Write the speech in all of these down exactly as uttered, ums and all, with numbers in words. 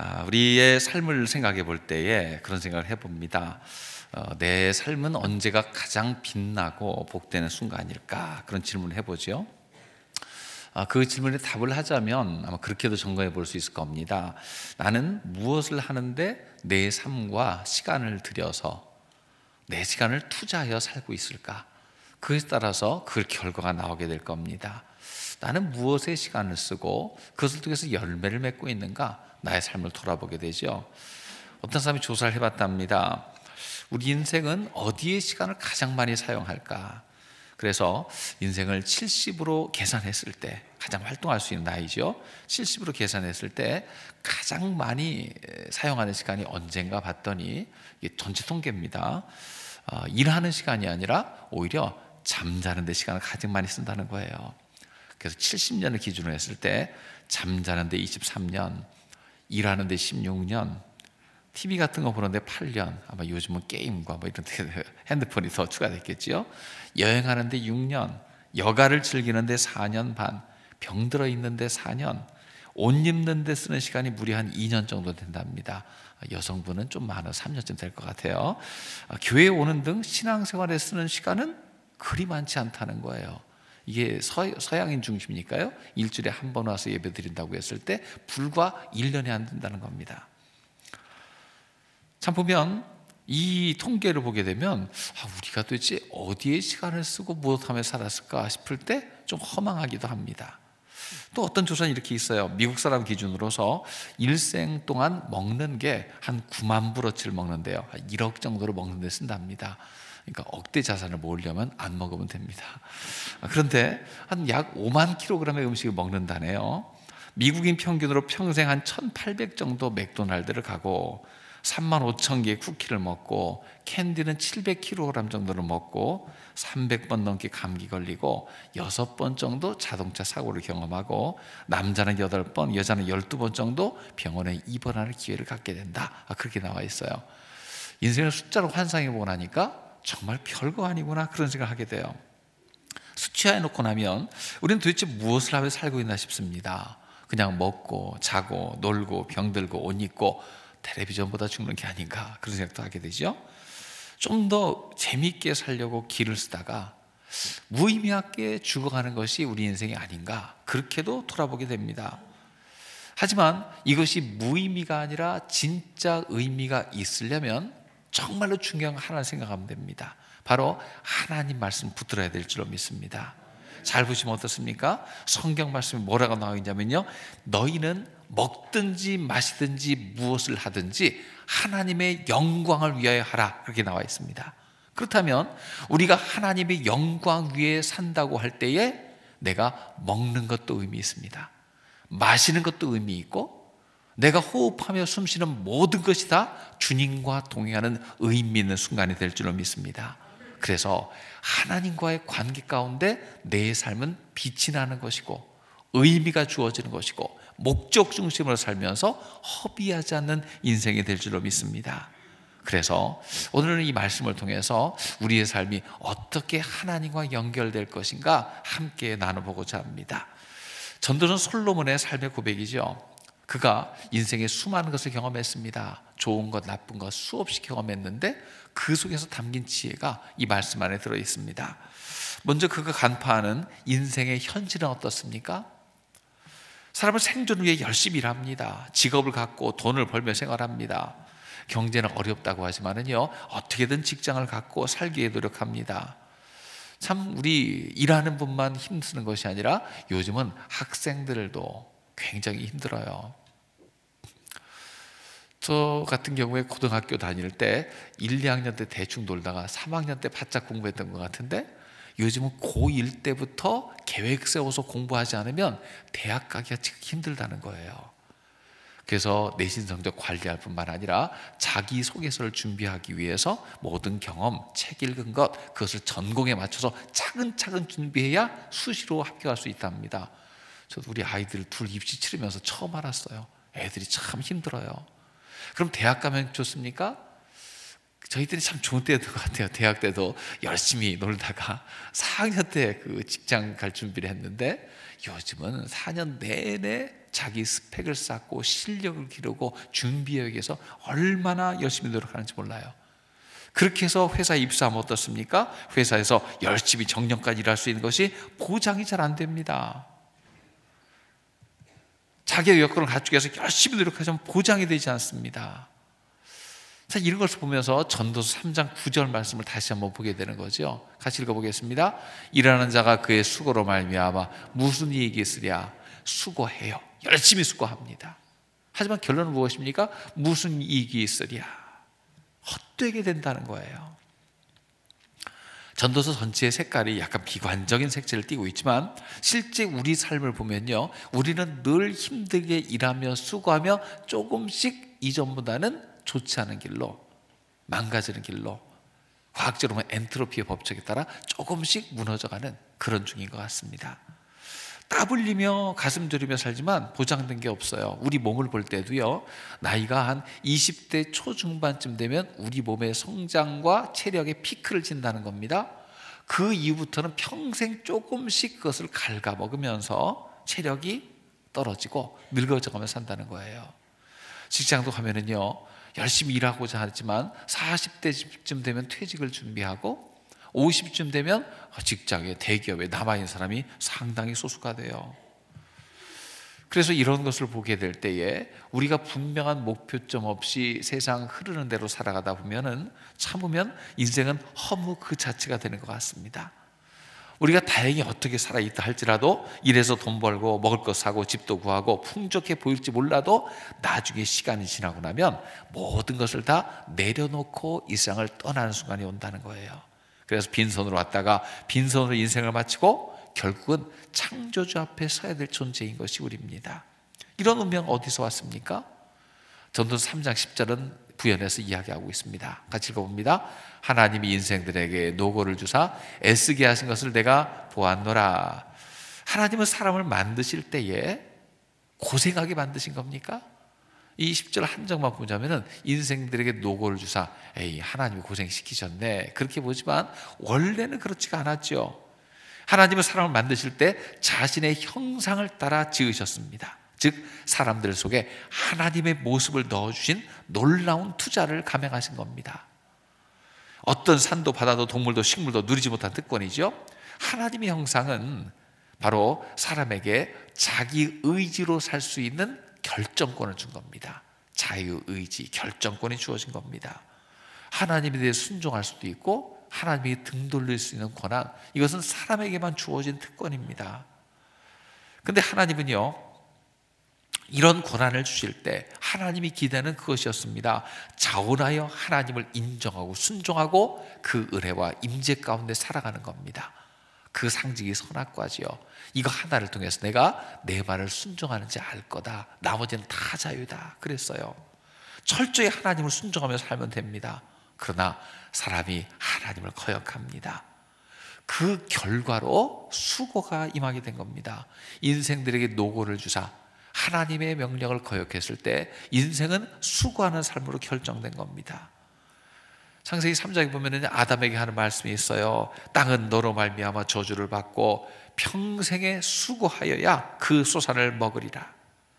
아, 우리의 삶을 생각해 볼 때에 그런 생각을 해봅니다. 어, 내 삶은 언제가 가장 빛나고 복되는 순간일까? 그런 질문을 해보죠. 아, 그 질문에 답을 하자면 아마 그렇게도 점검해 볼 수 있을 겁니다. 나는 무엇을 하는데 내 삶과 시간을 들여서 내 시간을 투자하여 살고 있을까? 그에 따라서 그 결과가 나오게 될 겁니다. 나는 무엇에 시간을 쓰고 그것을 통해서 열매를 맺고 있는가? 나의 삶을 돌아보게 되죠. 어떤 사람이 조사를 해봤답니다. 우리 인생은 어디에 시간을 가장 많이 사용할까? 그래서 인생을 칠십으로 계산했을 때, 가장 활동할 수 있는 나이죠. 칠십으로 계산했을 때 가장 많이 사용하는 시간이 언젠가 봤더니 이게 전체 통계입니다. 어, 일하는 시간이 아니라 오히려 잠자는 데 시간을 가장 많이 쓴다는 거예요. 그래서 칠십 년을 기준으로 했을 때 잠자는 데 이십삼 년, 일하는 데 십육 년, 티비 같은 거 보는데 팔 년, 아마 요즘은 게임과 뭐 이런 핸드폰이 더 추가됐겠죠. 여행하는 데 육 년, 여가를 즐기는 데 사 년 반, 병들어 있는 데 사 년, 옷 입는 데 쓰는 시간이 무려 한 이 년 정도 된답니다. 여성분은 좀 많아 삼 년쯤 될 것 같아요. 교회에 오는 등 신앙생활에 쓰는 시간은 그리 많지 않다는 거예요. 이게 서, 서양인 중심이니까요. 일주일에 한 번 와서 예배 드린다고 했을 때 불과 일 년이 안 된다는 겁니다. 참 보면 이 통계를 보게 되면 아, 우리가 도대체 어디에 시간을 쓰고 무엇하며 살았을까 싶을 때 좀 허망하기도 합니다. 또 어떤 조사는 이렇게 있어요. 미국 사람 기준으로서 일생 동안 먹는 게 한 구만 불어치를 먹는데요, 일억 정도를 먹는 데 쓴답니다. 그러니까 억대 자산을 모으려면 안 먹으면 됩니다. 그런데 한 약 오만 킬로그램의 음식을 먹는다네요. 미국인 평균으로 평생 한 천팔백 정도 맥도날드를 가고 삼만 오천 개의 쿠키를 먹고 캔디는 칠백 킬로그램 정도를 먹고 삼백 번 넘게 감기 걸리고 여섯 번 정도 자동차 사고를 경험하고 남자는 여덟 번, 여자는 열두 번 정도 병원에 입원하는 기회를 갖게 된다. 그렇게 나와 있어요. 인생을 숫자로 환상해보고 나니까 정말 별거 아니구나 그런 생각을 하게 돼요. 수치화해 놓고 나면 우리는 도대체 무엇을 하며 살고 있나 싶습니다. 그냥 먹고 자고 놀고 병들고 옷 입고 텔레비전보다 죽는 게 아닌가 그런 생각도 하게 되죠. 좀 더 재미있게 살려고 기를 쓰다가 무의미하게 죽어가는 것이 우리 인생이 아닌가 그렇게도 돌아보게 됩니다. 하지만 이것이 무의미가 아니라 진짜 의미가 있으려면 정말로 중요한 거 하나 생각하면 됩니다. 바로 하나님 말씀 붙들어야 될 줄로 믿습니다. 잘 보시면 어떻습니까? 성경 말씀이 뭐라고 나와 있냐면요, 너희는 먹든지 마시든지 무엇을 하든지 하나님의 영광을 위하여 하라 그렇게 나와 있습니다. 그렇다면 우리가 하나님의 영광 위에 산다고 할 때에 내가 먹는 것도 의미 있습니다. 마시는 것도 의미 있고 내가 호흡하며 숨쉬는 모든 것이 다 주님과 동행하는 의미 있는 순간이 될 줄로 믿습니다. 그래서 하나님과의 관계 가운데 내 삶은 빛이 나는 것이고 의미가 주어지는 것이고 목적 중심으로 살면서 허비하지 않는 인생이 될 줄로 믿습니다. 그래서 오늘은 이 말씀을 통해서 우리의 삶이 어떻게 하나님과 연결될 것인가 함께 나눠보고자 합니다. 전도는 솔로몬의 삶의 고백이죠. 그가 인생의 수많은 것을 경험했습니다. 좋은 것, 나쁜 것 수없이 경험했는데 그 속에서 담긴 지혜가 이 말씀 안에 들어있습니다. 먼저 그가 간파하는 인생의 현실은 어떻습니까? 사람은 생존을 위해 열심히 일합니다. 직업을 갖고 돈을 벌며 생활합니다. 경제는 어렵다고 하지만은요, 어떻게든 직장을 갖고 살기 위해 노력합니다. 참 우리 일하는 분만 힘쓰는 것이 아니라 요즘은 학생들도 굉장히 힘들어요. 저 같은 경우에 고등학교 다닐 때 일, 이 학년 때 대충 놀다가 삼 학년 때 바짝 공부했던 것 같은데 요즘은 고일 때부터 계획 세워서 공부하지 않으면 대학 가기가 지금 힘들다는 거예요. 그래서 내신 성적 관리할 뿐만 아니라 자기소개서를 준비하기 위해서 모든 경험, 책 읽은 것 그것을 전공에 맞춰서 차근차근 준비해야 수시로 합격할 수 있답니다. 저도 우리 아이들 둘 입시 치르면서 처음 알았어요. 애들이 참 힘들어요. 그럼 대학 가면 좋습니까? 저희 때는 참 좋은 때였던 것 같아요. 대학 때도 열심히 놀다가 사 학년 때 그 직장 갈 준비를 했는데, 요즘은 사 년 내내 자기 스펙을 쌓고 실력을 기르고 준비하기 위해서 얼마나 열심히 노력하는지 몰라요. 그렇게 해서 회사에 입사하면 어떻습니까? 회사에서 열심히 정년까지 일할 수 있는 것이 보장이 잘 안 됩니다. 자기의 여건을 갖추기 위해서 열심히 노력하지만 보장이 되지 않습니다. 자, 이런 것을 보면서 전도서 삼 장 구 절 말씀을 다시 한번 보게 되는 거죠. 같이 읽어보겠습니다. 일하는 자가 그의 수고로 말미암아 무슨 이익이 있으랴. 수고해요. 열심히 수고합니다. 하지만 결론은 무엇입니까? 무슨 이익이 있으랴. 헛되게 된다는 거예요. 전도서 전체의 색깔이 약간 비관적인 색채를 띠고 있지만, 실제 우리 삶을 보면요, 우리는 늘 힘들게 일하며 수고하며 조금씩 이전보다는 좋지 않은 길로, 망가지는 길로, 과학적으로 보면 엔트로피의 법칙에 따라 조금씩 무너져가는 그런 중인 것 같습니다. 땀 흘리며 가슴 졸이며 살지만 보장된 게 없어요. 우리 몸을 볼 때도요, 나이가 한 이십 대 초중반쯤 되면 우리 몸의 성장과 체력의 피크를 친다는 겁니다. 그 이후부터는 평생 조금씩 그것을 갉아먹으면서 체력이 떨어지고 늙어져가며 산다는 거예요. 직장도 가면은요, 열심히 일하고자 하지만 사십 대쯤 되면 퇴직을 준비하고 오십쯤 되면 직장에, 대기업에 남아있는 사람이 상당히 소수가 돼요. 그래서 이런 것을 보게 될 때에 우리가 분명한 목표점 없이 세상 흐르는 대로 살아가다 보면은 참으면 인생은 허무 그 자체가 되는 것 같습니다. 우리가 다행히 어떻게 살아있다 할지라도 일해서 돈 벌고 먹을 거 사고 집도 구하고 풍족해 보일지 몰라도 나중에 시간이 지나고 나면 모든 것을 다 내려놓고 이 세상을 떠나는 순간이 온다는 거예요. 그래서 빈손으로 왔다가 빈손으로 인생을 마치고 결국은 창조주 앞에 서야 될 존재인 것이 우리입니다. 이런 운명 어디서 왔습니까? 전도서 삼 장 십 절은 부연해서 이야기하고 있습니다. 같이 읽어봅니다. 하나님이 인생들에게 노고를 주사 애쓰게 하신 것을 내가 보았노라. 하나님은 사람을 만드실 때에 고생하게 만드신 겁니까? 이 십 절 한 장만 보자면은 인생들에게 노고를 주사, 에이, 하나님이 고생시키셨네, 그렇게 보지만 원래는 그렇지가 않았죠. 하나님은 사람을 만드실 때 자신의 형상을 따라 지으셨습니다. 즉 사람들 속에 하나님의 모습을 넣어주신 놀라운 투자를 감행하신 겁니다. 어떤 산도 바다도 동물도 식물도 누리지 못한 특권이죠. 하나님의 형상은 바로 사람에게 자기 의지로 살 수 있는 결정권을 준 겁니다. 자유의지, 결정권이 주어진 겁니다. 하나님에 대해 순종할 수도 있고 하나님에게 등 돌릴 수 있는 권한, 이것은 사람에게만 주어진 특권입니다. 근데 하나님은요, 이런 권한을 주실 때 하나님이 기대는 그것이었습니다. 자원하여 하나님을 인정하고 순종하고 그 은혜와 임재 가운데 살아가는 겁니다. 그 상징이 선악과지요. 이거 하나를 통해서 내가 내 말을 순종하는지 알 거다. 나머지는 다 자유다. 그랬어요. 철저히 하나님을 순종하며 살면 됩니다. 그러나 사람이 하나님을 거역합니다. 그 결과로 수고가 임하게 된 겁니다. 인생들에게 노고를 주사 하나님의 명령을 거역했을 때 인생은 수고하는 삶으로 결정된 겁니다. 창세기 삼 장에 보면 아담에게 하는 말씀이 있어요. 땅은 너로 말미암아 저주를 받고 평생에 수고하여야 그 소산을 먹으리라.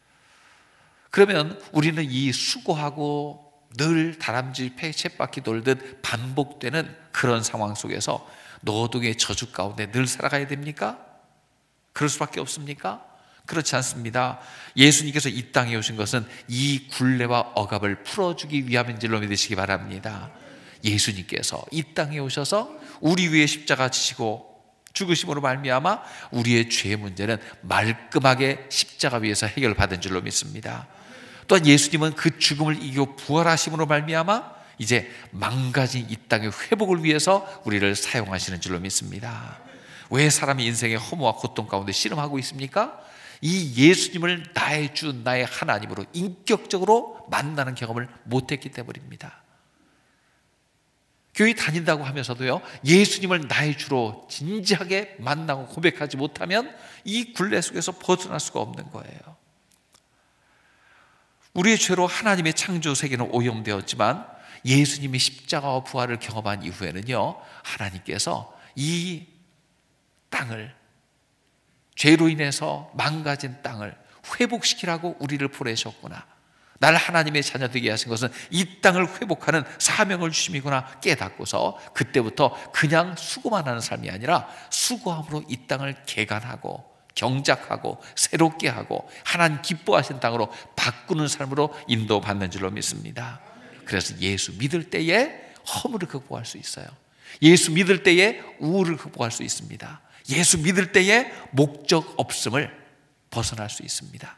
그러면 우리는 이 수고하고 늘 다람쥐 쳇바퀴 돌듯 반복되는 그런 상황 속에서 노동의 저주 가운데 늘 살아가야 됩니까? 그럴 수밖에 없습니까? 그렇지 않습니다. 예수님께서 이 땅에 오신 것은 이 굴레와 억압을 풀어주기 위함인 줄로 믿으시기 바랍니다. 예수님께서 이 땅에 오셔서 우리 위에 십자가 지시고 죽으심으로 말미암아 우리의 죄의 문제는 말끔하게 십자가 위에서 해결받은 줄로 믿습니다. 또한 예수님은 그 죽음을 이기고 부활하심으로 말미암아 이제 망가진 이 땅의 회복을 위해서 우리를 사용하시는 줄로 믿습니다. 왜 사람이 인생의 허무와 고통 가운데 씨름하고 있습니까? 이 예수님을 나의 주, 나의 하나님으로 인격적으로 만나는 경험을 못했기 때문입니다. 교회 다닌다고 하면서도요, 예수님을 나의 주로 진지하게 만나고 고백하지 못하면 이 굴레 속에서 벗어날 수가 없는 거예요. 우리의 죄로 하나님의 창조 세계는 오염되었지만 예수님이 십자가와 부활을 경험한 이후에는요, 하나님께서 이 땅을, 죄로 인해서 망가진 땅을 회복시키라고 우리를 보내셨구나, 날 하나님의 자녀 되게 하신 것은 이 땅을 회복하는 사명을 주심이구나 깨닫고서 그때부터 그냥 수고만 하는 삶이 아니라 수고함으로 이 땅을 개간하고 경작하고 새롭게 하고 하나님 기뻐하신 땅으로 바꾸는 삶으로 인도받는 줄로 믿습니다. 그래서 예수 믿을 때에 허물을 극복할 수 있어요. 예수 믿을 때에 우울을 극복할 수 있습니다. 예수 믿을 때에 목적 없음을 벗어날 수 있습니다.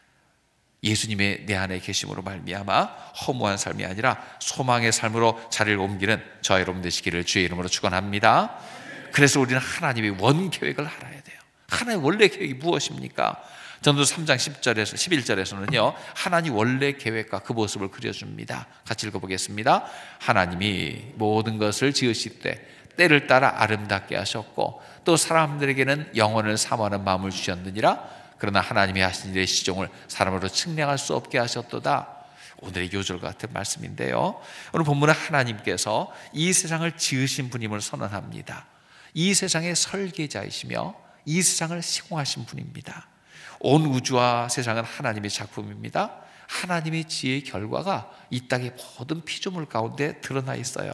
예수님의 내 안에 계심으로 말미암아 허무한 삶이 아니라 소망의 삶으로 자리를 옮기는 저와 여러분 되시기를 주의 이름으로 축원합니다. 그래서 우리는 하나님의 원 계획을 알아야 돼요. 하나님의 원래 계획이 무엇입니까? 전도 삼 장 십 절에서 십일 절에서는요, 하나님 원래 계획과 그 모습을 그려줍니다. 같이 읽어보겠습니다. 하나님이 모든 것을 지으실 때 때를 따라 아름답게 하셨고 또 사람들에게는 영혼을 사모하는 마음을 주셨느니라. 그러나 하나님이 하신 일의 시종을 사람으로 측량할 수 없게 하셨도다. 오늘의 요절 같은 말씀인데요, 오늘 본문은 하나님께서 이 세상을 지으신 분임을 선언합니다. 이 세상의 설계자이시며 이 세상을 시공하신 분입니다. 온 우주와 세상은 하나님의 작품입니다. 하나님의 지혜의 결과가 이 땅의 모든 피조물 가운데 드러나 있어요.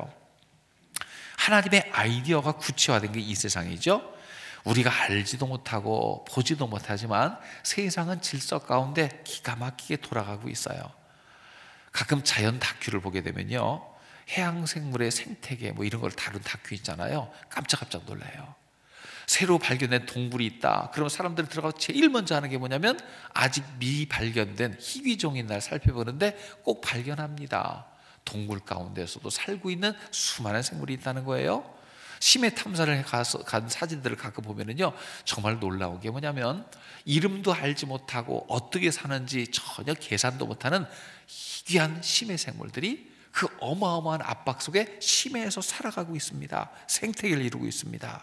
하나님의 아이디어가 구체화된 게 이 세상이죠. 우리가 알지도 못하고 보지도 못하지만 세상은 질서 가운데 기가 막히게 돌아가고 있어요. 가끔 자연 다큐를 보게 되면요, 해양생물의 생태계 뭐 이런 걸 다룬 다큐 있잖아요. 깜짝깜짝 놀라요. 새로 발견된 동물이 있다. 그러면 사람들이 들어가서 제일 먼저 하는 게 뭐냐면 아직 미발견된 희귀종인 날 살펴보는데 꼭 발견합니다. 동물 가운데서도 살고 있는 수많은 생물이 있다는 거예요. 심해 탐사를 가서 간 사진들을 가끔 보면은요, 정말 놀라운 게 뭐냐면 이름도 알지 못하고 어떻게 사는지 전혀 계산도 못하는 희귀한 심해 생물들이 그 어마어마한 압박 속에 심해에서 살아가고 있습니다. 생태계를 이루고 있습니다.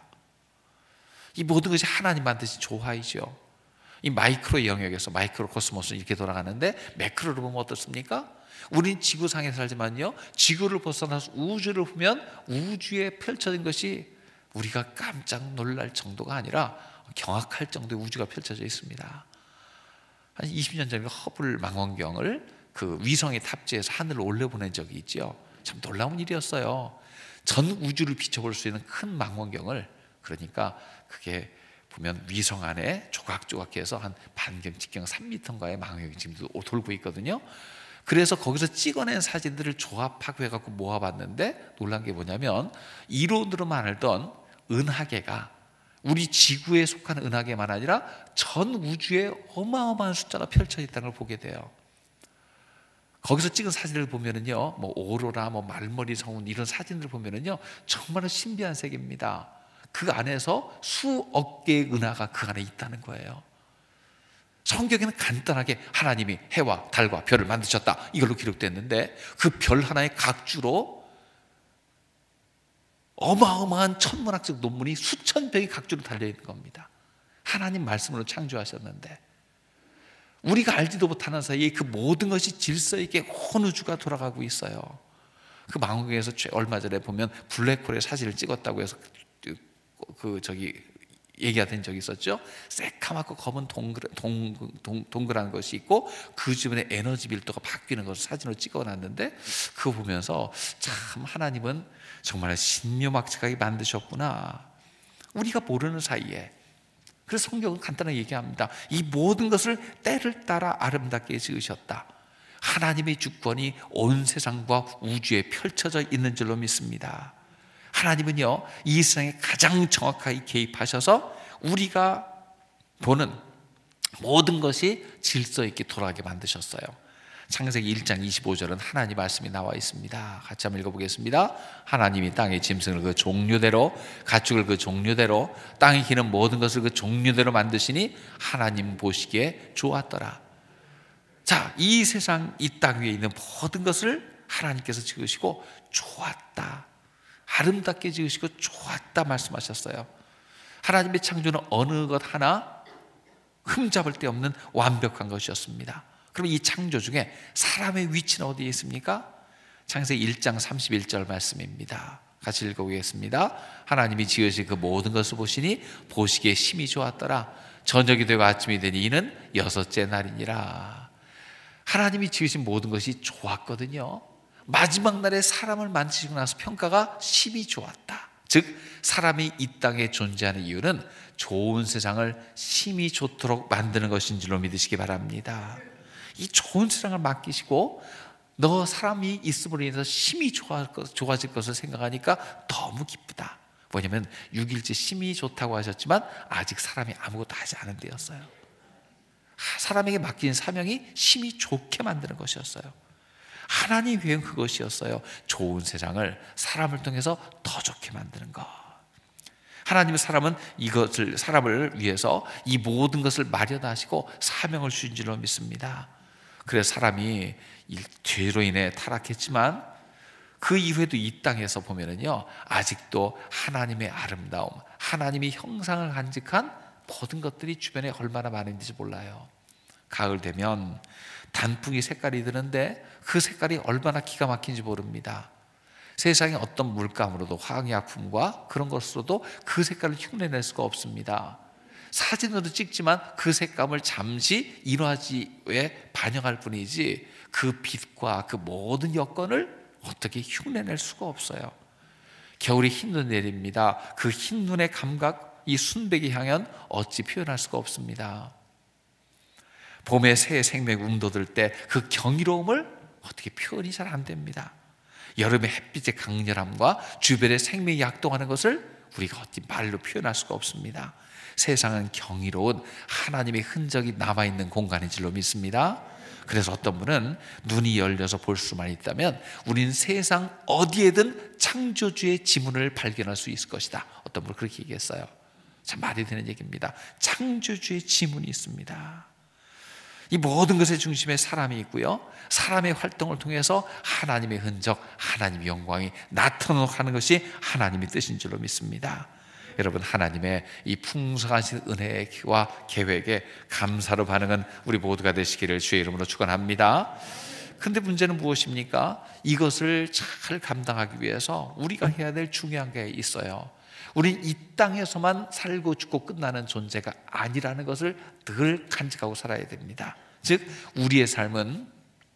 이 모든 것이 하나님 만드신 조화이죠. 이 마이크로 영역에서 마이크로 코스모스는 이렇게 돌아가는데 매크로로 보면 어떻습니까? 우린 지구상에 살지만요, 지구를 벗어나서 우주를 보면 우주에 펼쳐진 것이 우리가 깜짝 놀랄 정도가 아니라 경악할 정도의 우주가 펼쳐져 있습니다. 한 이십 년 전에 허블 망원경을 그 위성에 탑재해서 하늘로 올려보낸 적이 있죠. 참 놀라운 일이었어요. 전 우주를 비춰볼 수 있는 큰 망원경을, 그러니까 그게 보면 위성 안에 조각조각해서 한 반경 직경 삼 미터인가의 망원경이 지금 돌고 있거든요. 그래서 거기서 찍어낸 사진들을 조합하고 해갖고 모아봤는데 놀란 게 뭐냐면 이론으로만 알던 은하계가 우리 지구에 속한 은하계만 아니라 전 우주에 어마어마한 숫자가 펼쳐 있다는 걸 보게 돼요. 거기서 찍은 사진을 보면은요, 뭐 오로라, 뭐 말머리 성운 이런 사진들을 보면은요, 정말 신비한 세계입니다. 그 안에서 수억 개의 은하가 그 안에 있다는 거예요. 성경에는 간단하게 하나님이 해와 달과 별을 만드셨다 이걸로 기록됐는데 그 별 하나의 각주로 어마어마한 천문학적 논문이 수천 병이 각주로 달려있는 겁니다. 하나님 말씀으로 창조하셨는데 우리가 알지도 못하는 사이에 그 모든 것이 질서 있게 온 우주가 돌아가고 있어요. 그 망원경에서 얼마 전에 보면 블랙홀의 사진을 찍었다고 해서 그, 그 저기 얘기가 된 적이 있었죠. 새카맣고 검은 동글, 동, 동, 동글한 것이 있고 그 주변에 에너지 밀도가 바뀌는 것을 사진으로 찍어놨는데 그거 보면서 참 하나님은 정말 신묘막측하게 만드셨구나, 우리가 모르는 사이에. 그래서 성경은 간단하게 얘기합니다. 이 모든 것을 때를 따라 아름답게 지으셨다. 하나님의 주권이 온 세상과 우주에 펼쳐져 있는 줄로 믿습니다. 하나님은요, 이 세상에 가장 정확하게 개입하셔서 우리가 보는 모든 것이 질서 있게 돌아가게 만드셨어요. 창세기 일 장 이십오 절은 하나님 말씀이 나와 있습니다. 같이 한번 읽어보겠습니다. 하나님이 땅의 짐승을 그 종류대로 가축을 그 종류대로 땅에 기는 모든 것을 그 종류대로 만드시니 하나님 보시기에 좋았더라. 자, 이 세상 이 땅 위에 있는 모든 것을 하나님께서 지으시고 좋았다, 아름답게 지으시고 좋았다 말씀하셨어요. 하나님의 창조는 어느 것 하나 흠잡을 데 없는 완벽한 것이었습니다. 그럼 이 창조 중에 사람의 위치는 어디에 있습니까? 창세기 일 장 삼십일 절 말씀입니다. 같이 읽어보겠습니다. 하나님이 지으신 그 모든 것을 보시니 보시기에 심히 좋았더라. 저녁이 되고 아침이 되니 이는 여섯째 날이니라. 하나님이 지으신 모든 것이 좋았거든요. 마지막 날에 사람을 만드시고 나서 평가가 심히 좋았다. 즉 사람이 이 땅에 존재하는 이유는 좋은 세상을 심히 좋도록 만드는 것인 줄로 믿으시기 바랍니다. 이 좋은 세상을 맡기시고 너 사람이 있음으로 인해서 심히 좋아질 것을 생각하니까 너무 기쁘다. 뭐냐면 육 일째 심히 좋다고 하셨지만 아직 사람이 아무것도 하지 않은 때였어요. 사람에게 맡긴 사명이 심히 좋게 만드는 것이었어요. 하나님 계획은 그것이었어요. 좋은 세상을 사람을 통해서 더 좋게 만드는 것. 하나님의 사람은 이것을 사람을 위해서 이 모든 것을 마련하시고 사명을 주신 줄로 믿습니다. 그래서 사람이 죄로 인해 타락했지만 그 이후에도 이 땅에서 보면은요 아직도 하나님의 아름다움, 하나님의 형상을 간직한 모든 것들이 주변에 얼마나 많은지 몰라요. 가을 되면 단풍이 색깔이 드는데 그 색깔이 얼마나 기가 막힌지 모릅니다. 세상에 어떤 물감으로도 화학약품과 그런 것으로도 그 색깔을 흉내낼 수가 없습니다. 사진으로 찍지만 그 색감을 잠시 인화지에 반영할 뿐이지 그 빛과 그 모든 여건을 어떻게 흉내낼 수가 없어요. 겨울에 흰눈 내립니다. 그 흰눈의 감각, 이 순백의 향연 어찌 표현할 수가 없습니다. 봄에 새 생명이 움돋을 때 그 경이로움을 어떻게 표현이 잘 안 됩니다. 여름의 햇빛의 강렬함과 주변의 생명이 약동하는 것을 우리가 어찌 말로 표현할 수가 없습니다. 세상은 경이로운 하나님의 흔적이 남아있는 공간인 줄로 믿습니다. 그래서 어떤 분은 눈이 열려서 볼 수만 있다면 우리는 세상 어디에든 창조주의 지문을 발견할 수 있을 것이다. 어떤 분은 그렇게 얘기했어요. 참 말이 되는 얘기입니다. 창조주의 지문이 있습니다. 이 모든 것의 중심에 사람이 있고요, 사람의 활동을 통해서 하나님의 흔적, 하나님의 영광이 나타나도록 하는 것이 하나님의 뜻인 줄로 믿습니다. 여러분, 하나님의 이 풍성하신 은혜와 계획에 감사로 반응은 우리 모두가 되시기를 주의 이름으로 축원합니다. 근데 문제는 무엇입니까? 이것을 잘 감당하기 위해서 우리가 해야 될 중요한 게 있어요. 우린 이 땅에서만 살고 죽고 끝나는 존재가 아니라는 것을 늘 간직하고 살아야 됩니다. 즉 우리의 삶은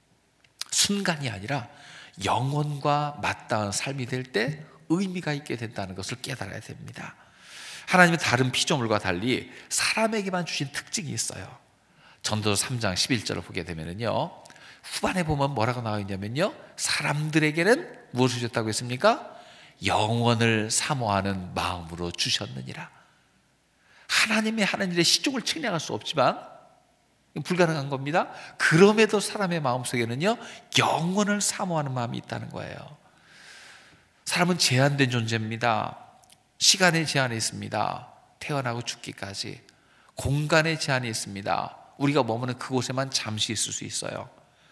순간이 아니라 영원과 맞닿은 삶이 될 때 의미가 있게 된다는 것을 깨달아야 됩니다. 하나님은 다른 피조물과 달리 사람에게만 주신 특징이 있어요. 전도서 삼 장 십일 절을 보게 되면요, 후반에 보면 뭐라고 나와 있냐면요, 사람들에게는 무엇을 주셨다고 했습니까? 영원을 사모하는 마음으로 주셨느니라. 하나님의 하는 일에 시종을 측량할 수 없지만 불가능한 겁니다. 그럼에도 사람의 마음속에는요 영원을 사모하는 마음이 있다는 거예요. 사람은 제한된 존재입니다. 시간의 제한이 있습니다. 태어나고 죽기까지. 공간의 제한이 있습니다. 우리가 머무는 그곳에만 잠시 있을 수 있어요.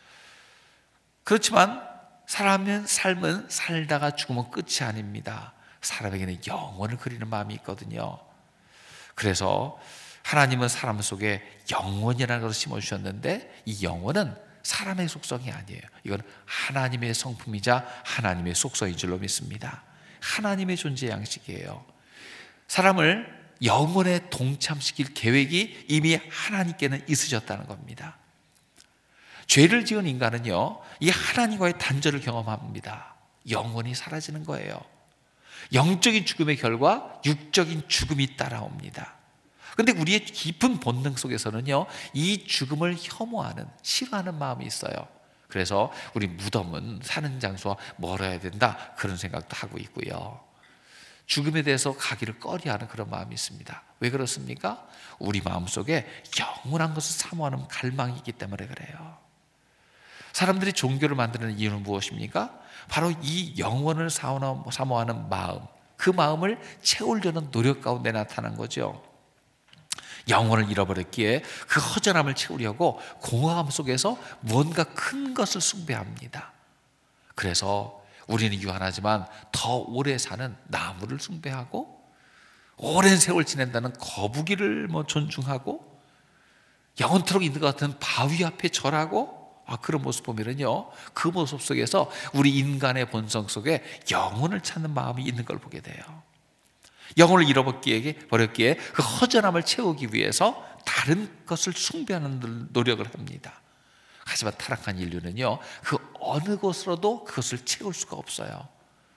그렇지만 사람의 삶은 살다가 죽으면 끝이 아닙니다. 사람에게는 영원을 그리는 마음이 있거든요. 그래서 하나님은 사람 속에 영원이라는 것을 심어주셨는데 이 영원은 사람의 속성이 아니에요. 이건 하나님의 성품이자 하나님의 속성인 줄로 믿습니다. 하나님의 존재 양식이에요. 사람을 영원에 동참시킬 계획이 이미 하나님께는 있으셨다는 겁니다. 죄를 지은 인간은요 이 하나님과의 단절을 경험합니다. 영원히 사라지는 거예요. 영적인 죽음의 결과 육적인 죽음이 따라옵니다. 그런데 우리의 깊은 본능 속에서는요 이 죽음을 혐오하는, 싫어하는 마음이 있어요. 그래서 우리 무덤은 사는 장소와 멀어야 된다, 그런 생각도 하고 있고요, 죽음에 대해서 가기를 꺼려하는 그런 마음이 있습니다. 왜 그렇습니까? 우리 마음속에 영원한 것을 사모하는 갈망이 있기 때문에 그래요. 사람들이 종교를 만드는 이유는 무엇입니까? 바로 이 영원을 사모하는 마음, 그 마음을 채우려는 노력 가운데 나타난 거죠. 영혼을 잃어버렸기에 그 허전함을 채우려고 공허함 속에서 뭔가 큰 것을 숭배합니다. 그래서 우리는 유한하지만 더 오래 사는 나무를 숭배하고 오랜 세월 지낸다는 거북이를 뭐 존중하고 영원토록 있는 것 같은 바위 앞에 절하고 아, 그런 모습 보면은요, 그 모습 속에서 우리 인간의 본성 속에 영혼을 찾는 마음이 있는 걸 보게 돼요. 영혼을 잃어버렸기에 버렸기에 그 허전함을 채우기 위해서 다른 것을 숭배하는 노력을 합니다. 하지만 타락한 인류는요, 그 어느 곳으로도 그것을 채울 수가 없어요.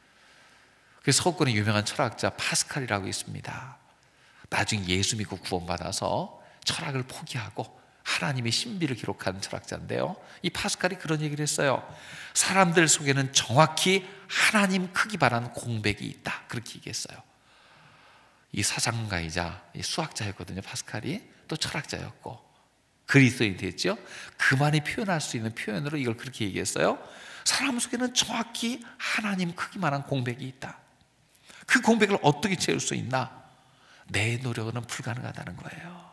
그래서 서구권의 유명한 철학자 파스칼이라고 있습니다. 나중에 예수 믿고 구원받아서 철학을 포기하고 하나님의 신비를 기록한 철학자인데요, 이 파스칼이 그런 얘기를 했어요. 사람들 속에는 정확히 하나님 크기만한 공백이 있다, 그렇게 얘기했어요. 이 사상가이자 수학자였거든요. 파스칼이 또 철학자였고 그리스도인이 됐죠. 그만이 표현할 수 있는 표현으로 이걸 그렇게 얘기했어요. 사람 속에는 정확히 하나님 크기만한 공백이 있다. 그 공백을 어떻게 채울 수 있나? 내 노력은 불가능하다는 거예요.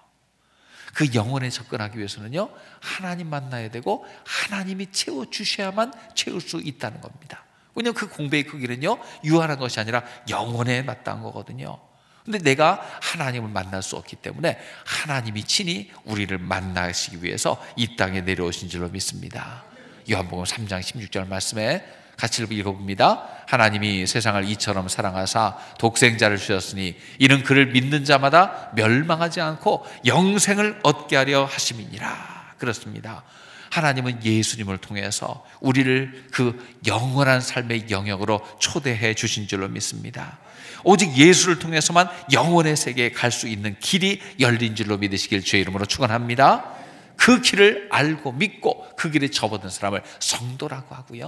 그 영혼에 접근하기 위해서는요, 하나님 만나야 되고 하나님이 채워주셔야만 채울 수 있다는 겁니다. 왜냐하면 그 공백의 크기는요, 유한한 것이 아니라 영혼에 마땅한 거거든요. 근데 내가 하나님을 만날 수 없기 때문에 하나님이 친히 우리를 만나시기 위해서 이 땅에 내려오신 줄로 믿습니다. 요한복음 삼 장 십육 절 말씀에 같이 읽어봅니다. 하나님이 세상을 이처럼 사랑하사 독생자를 주셨으니 이는 그를 믿는 자마다 멸망하지 않고 영생을 얻게 하려 하심이니라. 그렇습니다. 하나님은 예수님을 통해서 우리를 그 영원한 삶의 영역으로 초대해 주신 줄로 믿습니다. 오직 예수를 통해서만 영원의 세계에 갈 수 있는 길이 열린 줄로 믿으시길 주의 이름으로 축원합니다. 그 길을 알고 믿고 그 길에 접어든 사람을 성도라고 하고요,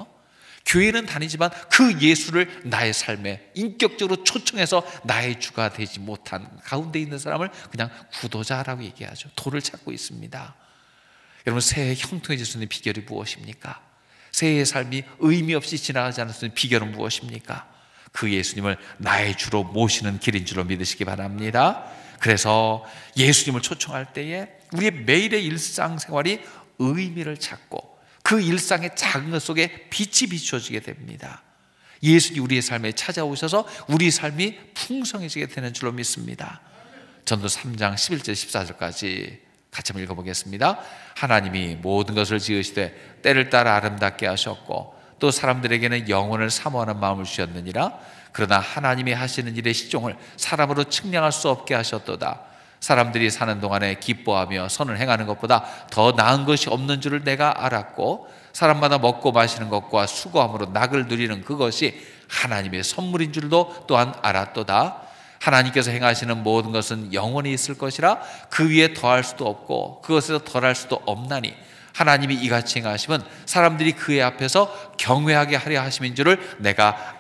교회는 다니지만 그 예수를 나의 삶에 인격적으로 초청해서 나의 주가 되지 못한 가운데 있는 사람을 그냥 구도자라고 얘기하죠. 도를 찾고 있습니다. 여러분, 새해 형통해질 수 있는 비결이 무엇입니까? 새해의 삶이 의미 없이 지나가지 않을 수 있는 비결은 무엇입니까? 그 예수님을 나의 주로 모시는 길인 줄로 믿으시기 바랍니다. 그래서 예수님을 초청할 때에 우리의 매일의 일상생활이 의미를 찾고 그 일상의 작은 것 속에 빛이 비추어지게 됩니다. 예수님이 우리의 삶에 찾아오셔서 우리 삶이 풍성해지게 되는 줄로 믿습니다. 전도 삼 장 십일 절 십사 절까지 같이 한번 읽어보겠습니다. 하나님이 모든 것을 지으시되 때를 따라 아름답게 하셨고 또 사람들에게는 영혼을 사모하는 마음을 주셨느니라. 그러나 하나님이 하시는 일의 시종을 사람으로 측량할 수 없게 하셨도다. 사람들이 사는 동안에 기뻐하며 선을 행하는 것보다 더 나은 것이 없는 줄을 내가 알았고 사람마다 먹고 마시는 것과 수고함으로 낙을 누리는 그것이 하나님의 선물인 줄도 또한 알았도다. 하나님께서 행하시는 모든 것은 영원히 있을 것이라 그 위에 더할 수도 없고 그것에서 덜할 수도 없나니 하나님이 이같이 행하심은 사람들이 그의 앞에서 경외하게 하려 하심인 줄을 내가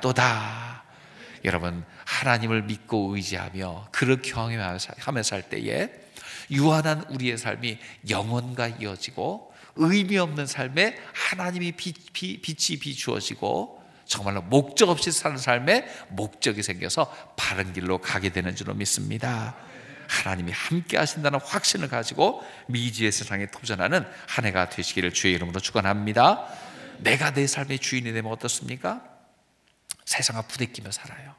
알았도다. 여러분, 하나님을 믿고 의지하며 그를 경외하며 살 때에 유한한 우리의 삶이 영혼과 이어지고 의미 없는 삶에 하나님이 빛, 빛, 빛이 비추어지고 정말로 목적 없이 사는 삶에 목적이 생겨서 바른 길로 가게 되는 줄로 믿습니다. 하나님이 함께 하신다는 확신을 가지고 미지의 세상에 도전하는 한 해가 되시기를 주의 이름으로 축원합니다. 내가 내 삶의 주인이 되면 어떻습니까? 세상과 부대끼며 살아요.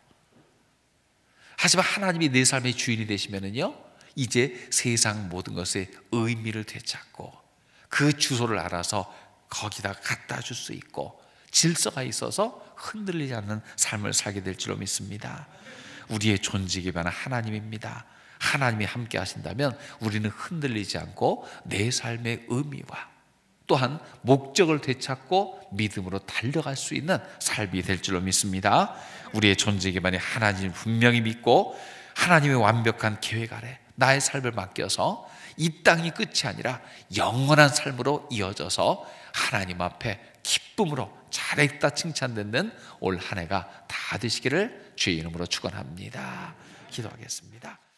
하지만 하나님이 내 삶의 주인이 되시면은요, 이제 세상 모든 것의 의미를 되찾고 그 주소를 알아서 거기다 갖다 줄 수 있고 질서가 있어서 흔들리지 않는 삶을 살게 될 줄로 믿습니다. 우리의 존재 기반은 하나님입니다. 하나님이 함께 하신다면 우리는 흔들리지 않고 내 삶의 의미와 또한 목적을 되찾고 믿음으로 달려갈 수 있는 삶이 될 줄로 믿습니다. 우리의 존재 기반이 하나님을 분명히 믿고 하나님의 완벽한 계획 아래 나의 삶을 맡겨서 이 땅이 끝이 아니라 영원한 삶으로 이어져서 하나님 앞에 기쁨으로 잘했다 칭찬받는 올 한 해가 다 되시기를 주의 이름으로 축원합니다. 기도하겠습니다.